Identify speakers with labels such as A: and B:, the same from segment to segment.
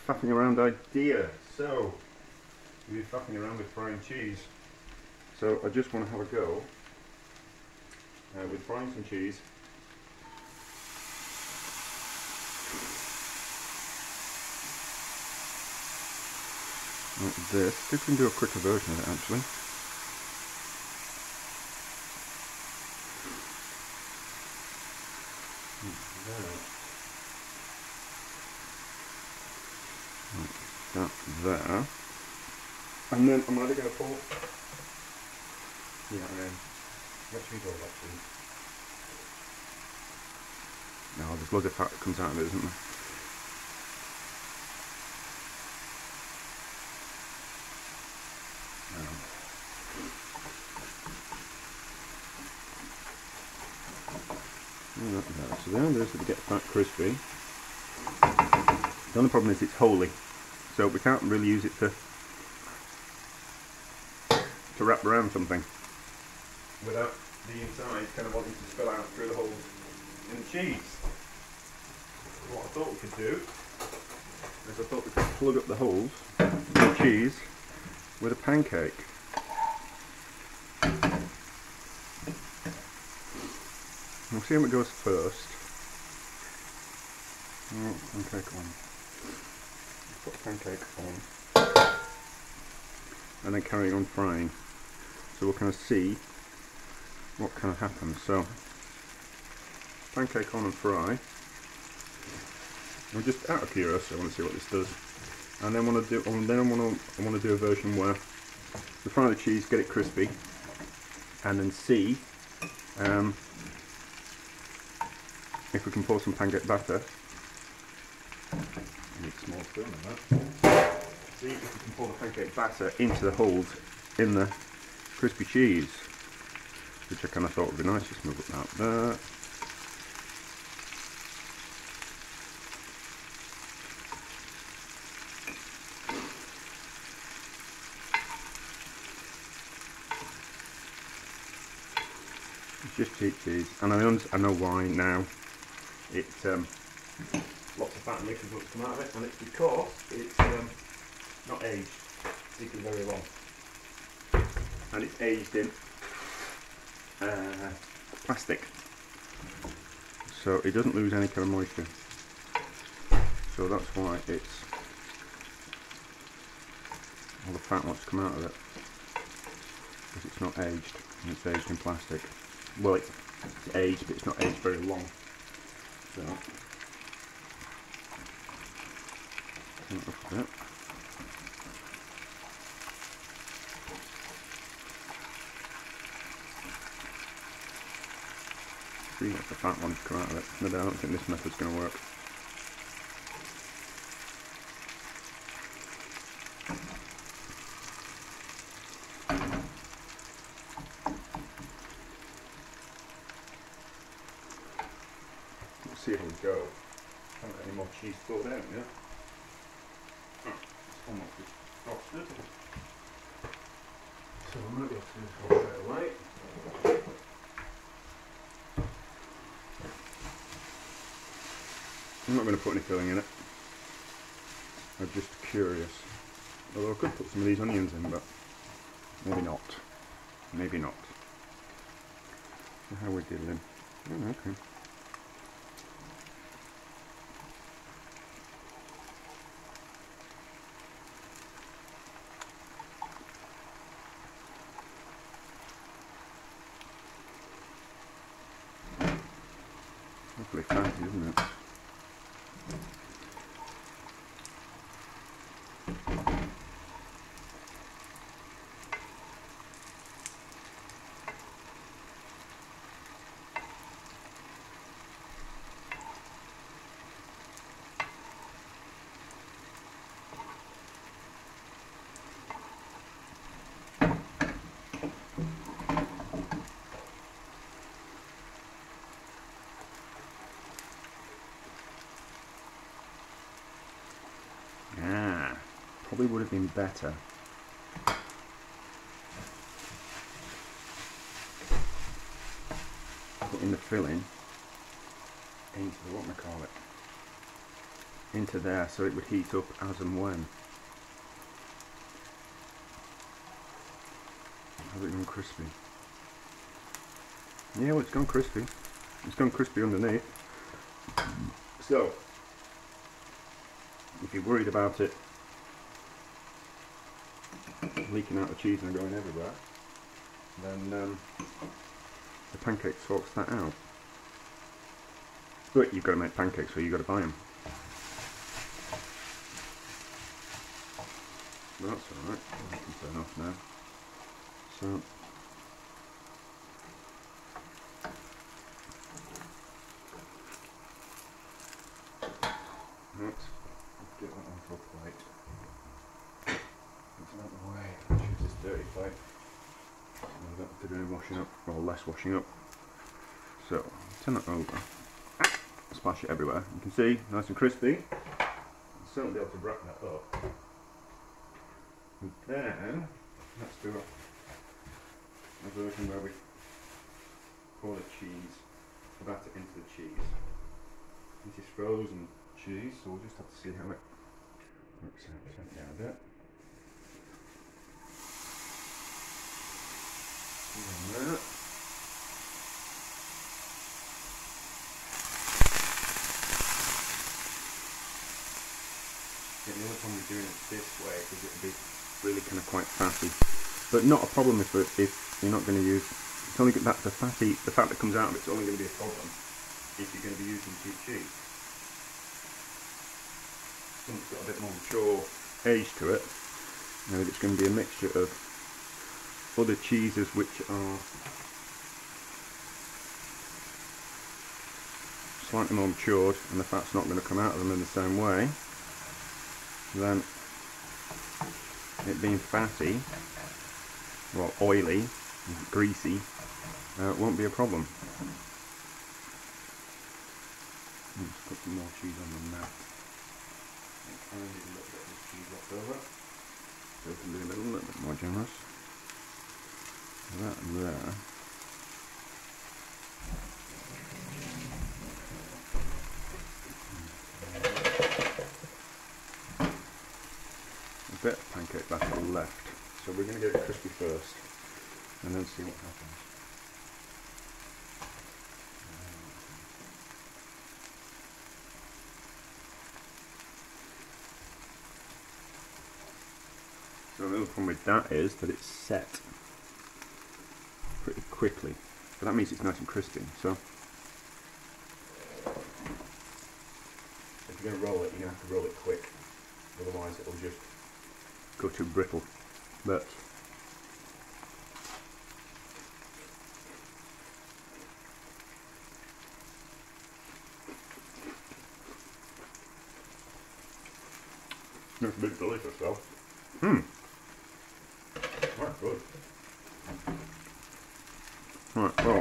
A: faffing around idea. So, we're faffing around with frying cheese. So I just want to have a go with frying some cheese. Like this. See if we can do a quicker version of it actually. Like that there. And then I'm either going to pull... Yeah, what should we go with actually? No, there's loads of fat that comes out of it, isn't there? So there it is to get that crispy. The only problem is it's holy, so we can't really use it to wrap around something without the inside kind of wanting to spill out through the holes in the cheese. What I thought we could do is I thought we could plug up the holes in the cheese with a pancake. We'll see how it goes first. Oh, pancake on. Put pancake on. And then carry on frying. So we'll kind of see what kind of happens. So, pancake on and fry. And just out of curiosity, I want to see what this does. And then I want to do a version where we fry the cheese, get it crispy, and then see if we can pour some pancake batter. I need a small spoon of that. See if we can pour the pancake batter into the holes in the crispy cheese, which I kind of thought would be nice. Just move it out there. It's just cheap cheese, and I know why now. It's lots of fat and liquid will come out of it, and it's because it's not aged particularly very long, and it's aged in plastic, so it doesn't lose any kind of moisture. So that's why it's all the fat wants to come out of it, because it's not aged, and it's aged in plastic. Well, it's aged, but it's not aged very long. So, off a bit. See if the fat ones come out of it. But I don't think this method's going to work. Let's see how we go. Haven't got any more cheese thawed out yet. It's almost frosted. So I might be able to do this one straight away. I'm not going to put any filling in it. I'm just curious. Although I could put some of these onions in, but maybe not. Maybe not. So how we're dealing. Oh, okay. Lovely fatty, isn't it? Probably would have been better putting the filling into the, what am I call it? into there so it would heat up as and when. Has it gone crispy? Yeah, well, it's gone crispy. It's gone crispy underneath. So, if you're worried about it leaking out the cheese and going everywhere, then the pancake sorts that out. But you've got to make pancakes, so you've got to buy them. But that's alright, I can turn off now. So, let's get that onto a plate. It's out of the way. Choose this dirty plate. I don't have to do any washing up, or less washing up. So, turn it over. Splash it everywhere. You can see, nice and crispy. I'll certainly be able to wrap that up. And then, let's do a version where we pour the cheese, bat it into the cheese. This is frozen cheese, so we'll just have to see how it works out. Turn it down a bit. And that. The only time we're doing it this way is it'll be really kind of quite fatty, but not a problem if you're not going to use. It's only that the fat that comes out of it's only going to be a problem if you're going to be using cheap cheese. It's got a bit more mature age to it. Now it's going to be a mixture of other cheeses which are slightly more matured, and the fat's not going to come out of them in the same way. Then it being fatty, well, oily, greasy, won't be a problem. Let's put some more cheese on them now. And a little bit of this cheese left over, so we can be a little bit more generous. That there. A bit of pancake batter left, so we're going to get it crispy first and then see what happens. So the other problem with that is that it's set pretty quickly, but that means it's nice and crispy. So if you're going to roll it, you're going to have to roll it quick, otherwise it will just go too brittle. But it's a bit delicious though. That's good. Right, well.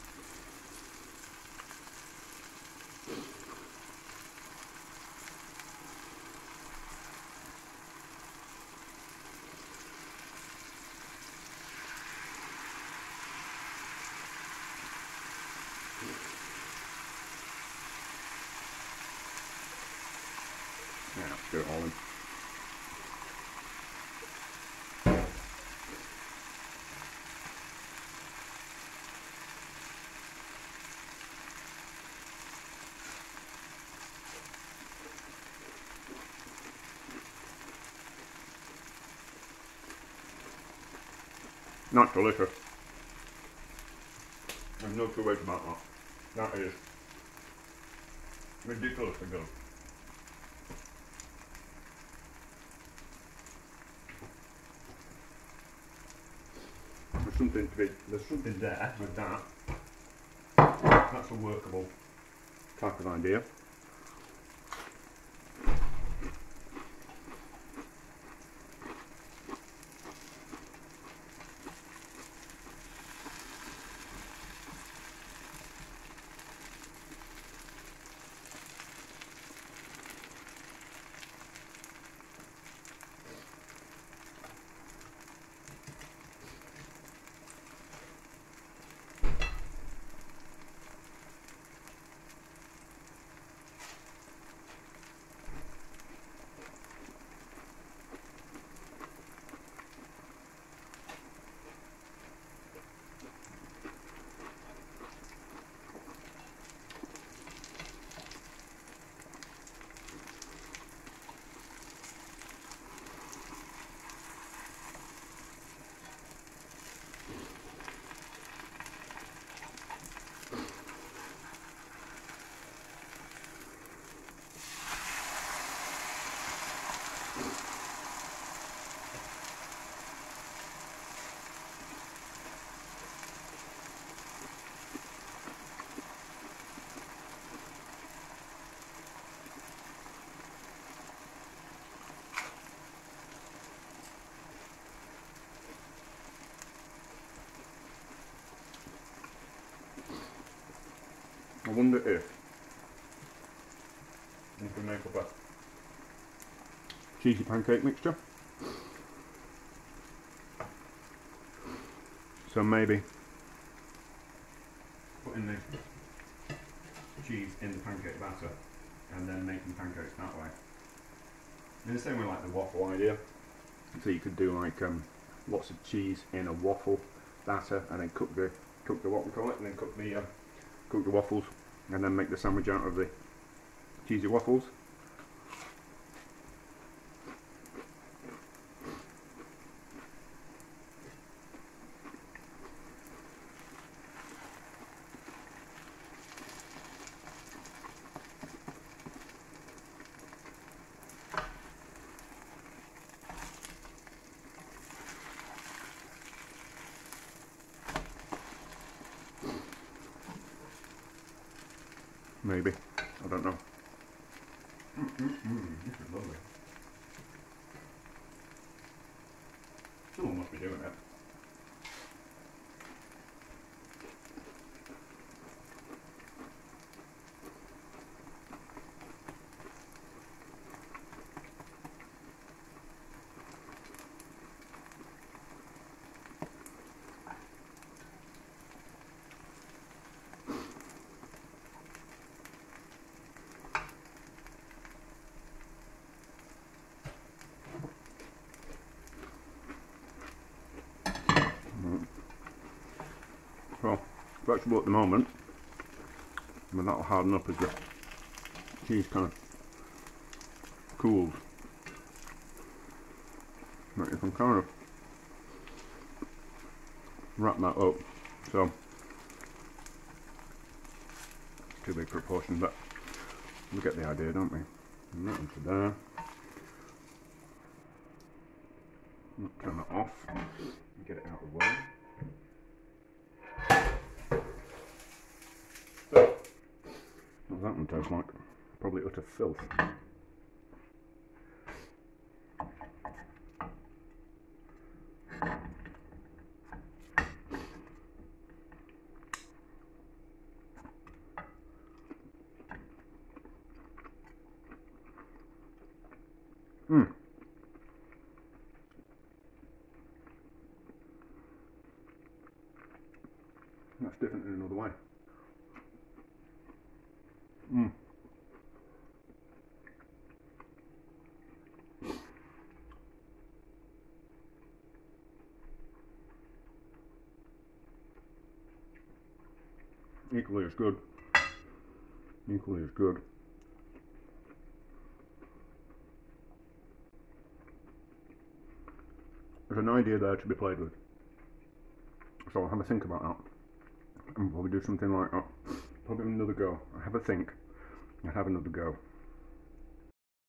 A: Yeah, let's get it all in. Not delicious. There's no two ways about that. That is ridiculously good. There's something there with that. That's a workable type of idea. I wonder if you can make up a cheesy pancake mixture. So maybe putting the cheese in the pancake batter and then making pancakes that way. In the same way like the waffle idea. So you could do like lots of cheese in a waffle batter and then cook the what we call it, and then cook the waffles and then make the sandwich out of the cheesy waffles. Maybe, I don't know. This is lovely. Someone must be doing it. Well, vegetable at the moment, but that'll harden up as the cheese kind of cools. But you can kind of wrap that up, so it's too big for a portion, but we get the idea, don't we? And that into there. Turn that off and get it out of the way. So, what does that one taste like? Probably utter filth. That's different in another way. Equally as good. Equally as good. There's an idea there to be played with. So I'll have a think about that. And probably do something like that. Probably another go. I have a think. I have another go.